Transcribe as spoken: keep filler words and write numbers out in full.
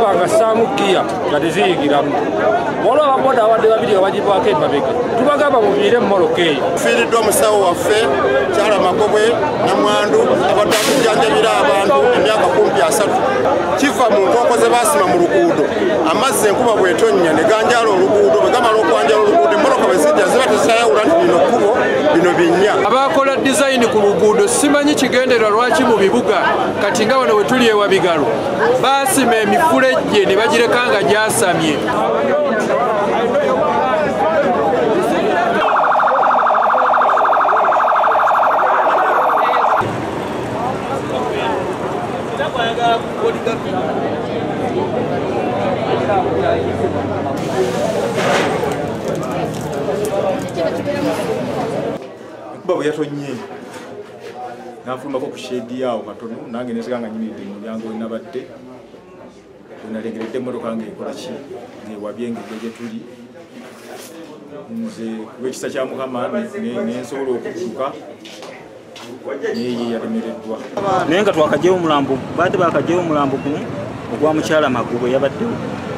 nga ssaamu giya nga teziyigiramu. Waliwo ababoda abadde babiri abagibwako emabega. Tubagamba muviire mu moloka eyo. Tufiiriddwa omusawo waffe Kyala Magobwe Namwandu abadde akujjanjabira abantu emyaka kumpi asatu. Kiva mu nkoko ze baasima mu luguudo. Amazzi enkuba bw'etonnya ne ganjala oluguudo, bwe gamala okwanjala oluguudo emmoloka bwe zijja ziba tezitayawula nti bino kkubo bino binnya. Abakola dizayini ku luguudo simanyi kigendererwa lwaki mu bibuga kati nga wano we tuli e Wabigalo baasima emifulejje ne bagireka nga gyasamye. Enkuba bwe yatonye nanfulumako ku sheedi awo katono nange neseka nga nyimiridde mu mulyango we nabadde wenalengeredde emmotoka ng'ekola ki ng'ewabye ng'ejja gye tuli nze lw'ekisa kya Mukama nensobola okudduka naye yalemereddwa. Naye nga twakagyewo omulambo baadde bakagyewo omulambo gumu ogwa mukyala Magobwe yabaddewo.